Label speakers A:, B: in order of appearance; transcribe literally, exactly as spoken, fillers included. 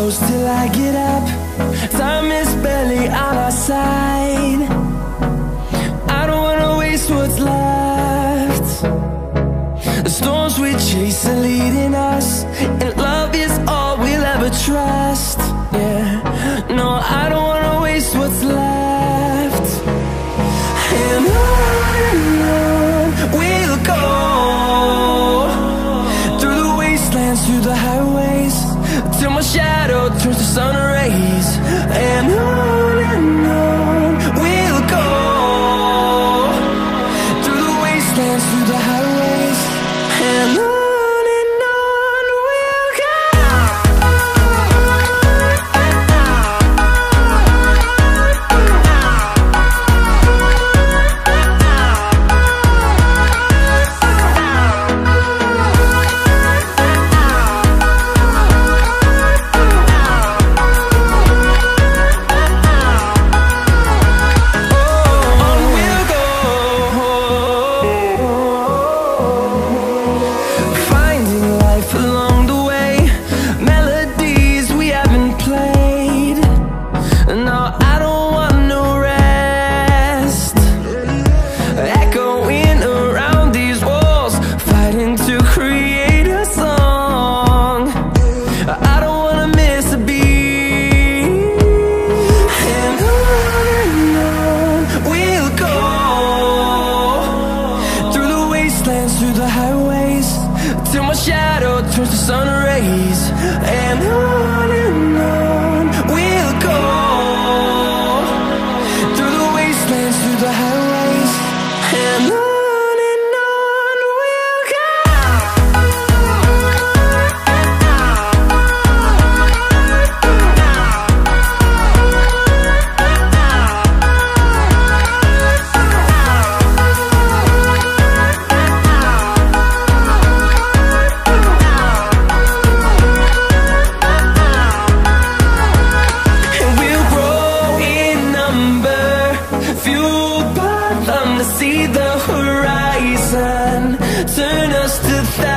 A: close till I get up. Time is barely on our side. I don't wanna waste what's left. The storms we chase are leading us, and love is all we'll ever trust. Yeah, no, I don't wanna waste what's left. And on and on we'll go, through the wastelands, through the highways, till my shadow turns to sun rays. And on and on we'll go, through the wastelands, through the highways, and on. Through the highways, till my shadow turns to sun rays. And on and on we'll go, through the wastelands, through the highways, and on. See the horizon, turn us to thousands.